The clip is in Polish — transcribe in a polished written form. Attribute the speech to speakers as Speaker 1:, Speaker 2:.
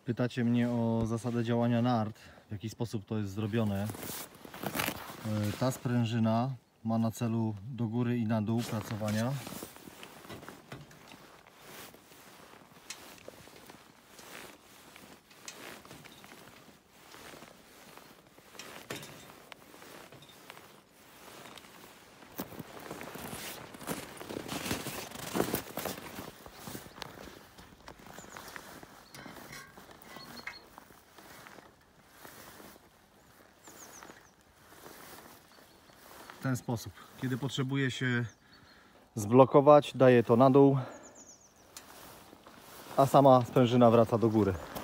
Speaker 1: Pytacie mnie o zasadę działania nart, w jaki sposób to jest zrobione. Ta sprężyna ma na celu do góry i na dół pracowania. W ten sposób. Kiedy potrzebuje się zblokować, daje to na dół, a sama sprężyna wraca do góry.